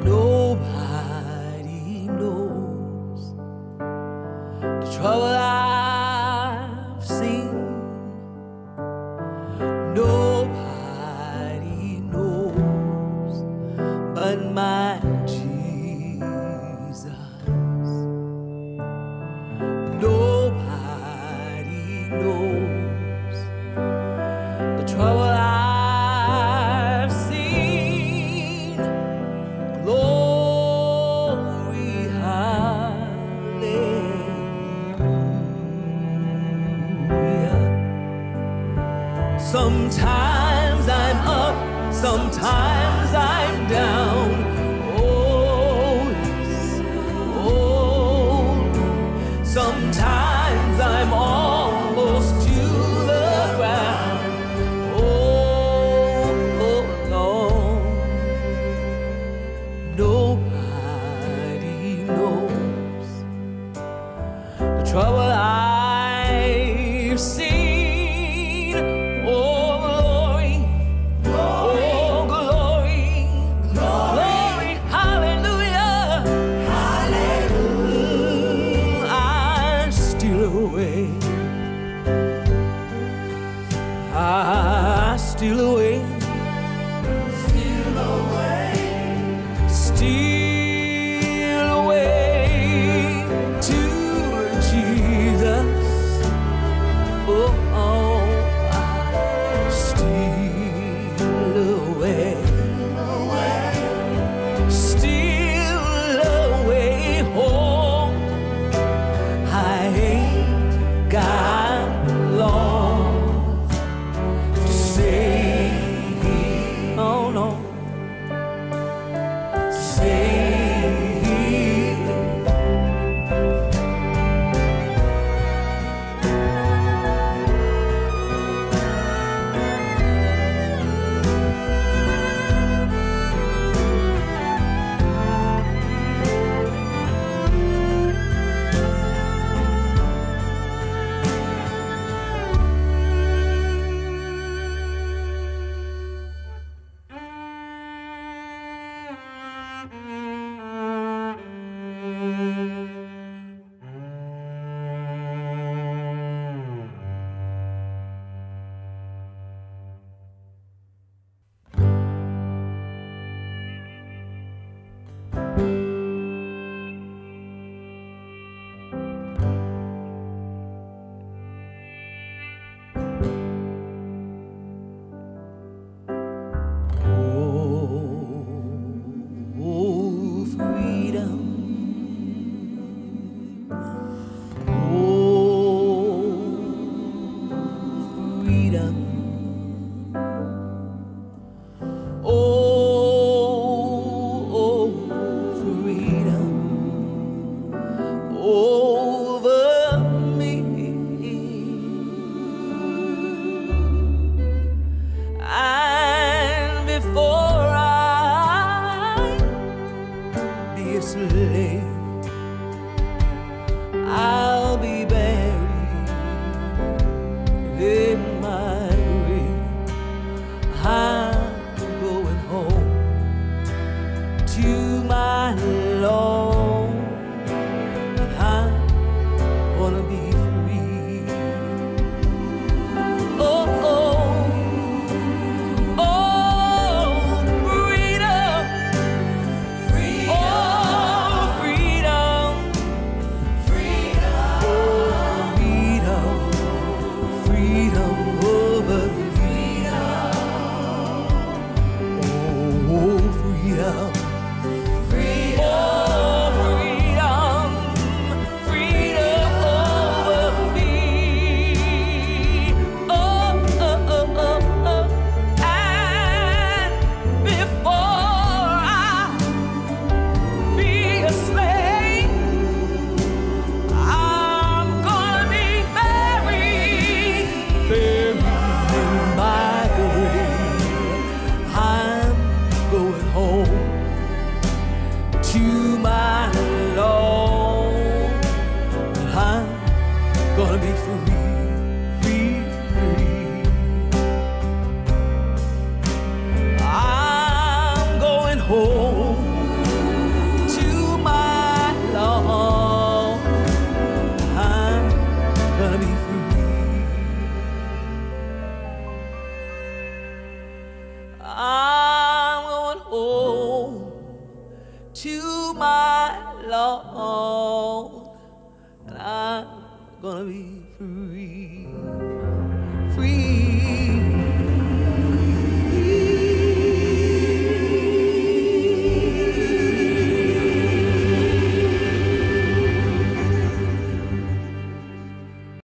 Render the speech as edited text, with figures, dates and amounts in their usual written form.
Nobody knows the trouble I've seen. Nobody knows but my Jesus. Nobody knows the trouble I've seen. Glory, hallelujah. Sometimes I'm up, sometimes I'm down. Oh, yes. Oh, sometimes I'm almost to the ground. Oh, Lord, nobody knows the trouble I've seen. Steal away, steal away, steal away to Jesus. Oh, I steal away, steal away home. I ain't got long. I'll be buried in my grave. I'm going home to my Lord. I'm gonna be free. Oh, oh, oh, freedom, freedom, oh, freedom, freedom, oh, freedom, freedom over freedom, oh, freedom. Gonna be free.